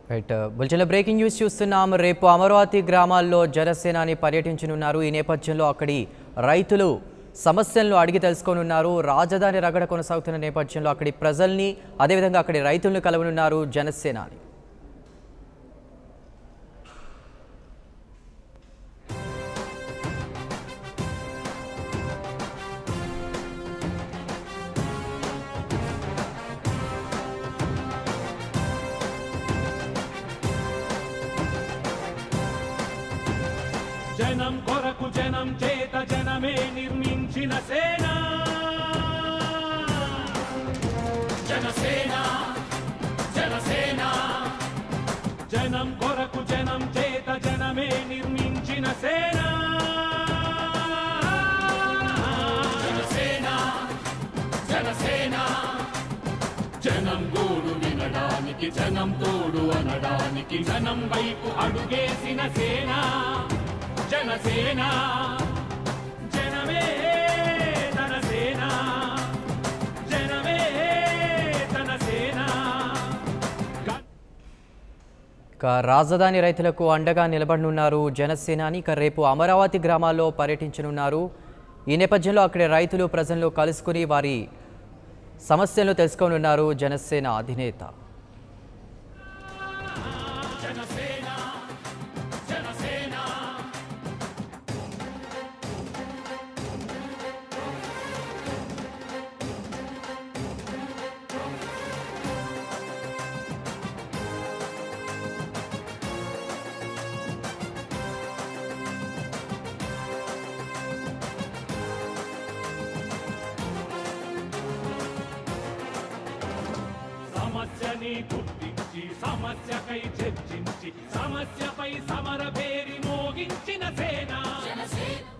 Right బులెటిన్లో breaking news చూస్తున్నాం. రేపు అమరావతి గ్రామాల్లో జనసేనాని పర్యటించనున్నారు. ఈ నేపథ్యంలో అక్కడి రైతులు సమస్యలను అడిగి తెలుసుకోనున్నారు. రాజధాని రగడ కొనసాగుతున్న నేపథ్యంలో అక్కడి ప్రజల్ని అదేవిధంగా అక్కడి రైతులను కలవనున్నారు జనసేనాని. జనం కొరకు జనం చేత జనమే నిర్మించిన సేన జనసేన జనసేన జనం కొరకు జనం చేత జనమే నిర్మించిన సేన జనసేన జనసేన జనం గోడు వినడానికి జనం తోడు అనడానికి జనం వైపు అడుగేసిన సేన జనసేన జనమే తన సేన జనమే తన సేన. రాజధాని రైతులకు అండగా నిలబడనున్నారు జనసేనాని. రేపు అమరావతి గ్రామాల్లో పర్యటించనున్నారు. ఈ నేపథ్యంలో అక్కడి రైతులు ప్రజలను కలుసుకుని వారి సమస్యలను తెలుసుకోనున్నారు జనసేన అధినేత. సమస్యని గుర్తించి సమస్యకై చర్చించి సమస్యపై సమర పేరి మోగించిన సేన